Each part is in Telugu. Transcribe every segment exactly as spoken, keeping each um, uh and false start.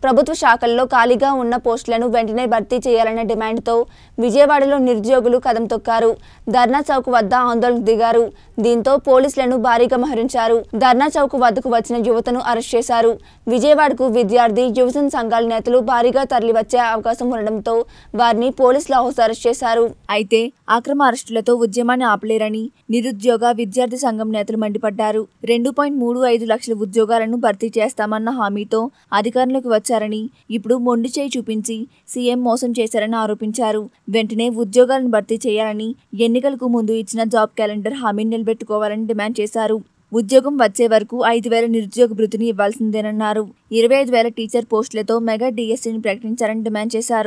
ప్రభుత్వ శాఖల్లో ఖాళీగా ఉన్న పోస్టులను వెంటనే భర్తీ చేయాలన్న డిమాండ్తో విజయవాడలో నిరుద్యోగులు కదం తొక్కారు. ధర్నా చౌక్ వద్ద ఆందోళనకు దిగారు. దీంతో పోలీసులను భారీగా మోహరించారు. ధర్నా చౌక్ వద్దకు వచ్చిన యువతను అరెస్ట్ చేశారు. విజయవాడకు విద్యార్థి యువజన సంఘాల నేతలు భారీగా తరలివచ్చే అవకాశం ఉండడంతో వారిని పోలీసులు హౌస్ అరెస్ట్ చేశారు. అయితే అక్రమ అరెస్టులతో ఉద్యమాన్ని ఆపలేరని నిరుద్యోగ విద్యార్థి సంఘం నేతలు మండిపడ్డారు. రెండు పాయింట్ మూడు ఐదు లక్షల ఉద్యోగాలను భర్తీ చేస్తామన్న హామీతో అధికారంలోకి వచ్చారని, ఇప్పుడు మొండి చేయి చూపించి సీఎం మోసం చేశారని ఆరోపించారు. వెంటనే ఉద్యోగాలను భర్తీ చేయాలని, ఎన్నికలకు ముందు ఇచ్చిన జాబ్ క్యాలెండర్ హామీని నిలబెట్టుకోవాలని డిమాండ్ చేశారు. ఉద్యోగం వచ్చే వరకు ఐదు వేల నిరుద్యోగ భృతిని ఇవ్వాల్సిందేనన్నారు. ఇరవై ఐదు వేల టీచర్ పోస్టులతో మెగా డిఎస్సీని ప్రకటించాలని డిమాండ్ చేశారు.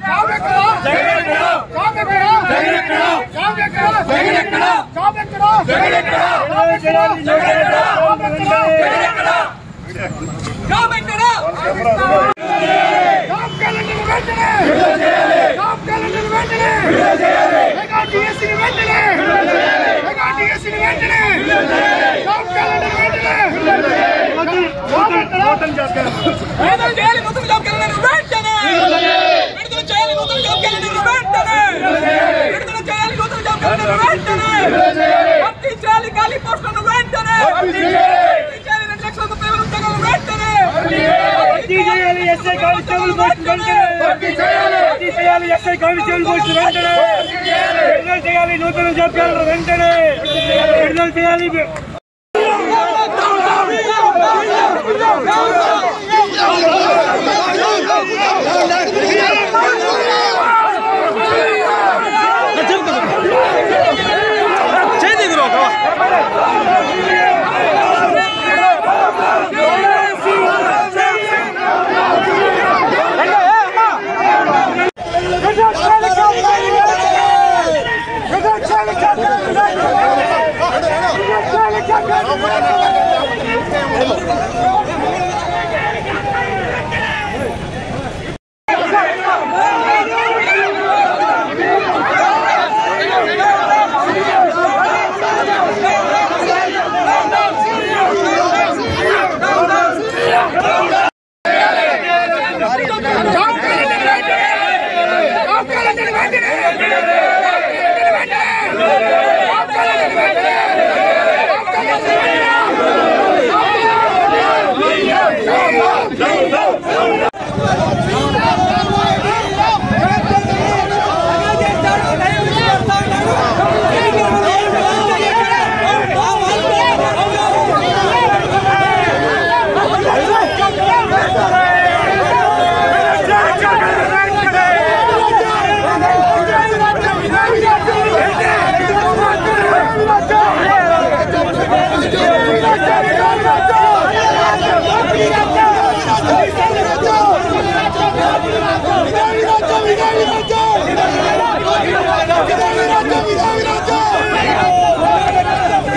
నూతన జాబ్ క్యాలెండర్ వెంటనే విడుదల చేయాలి.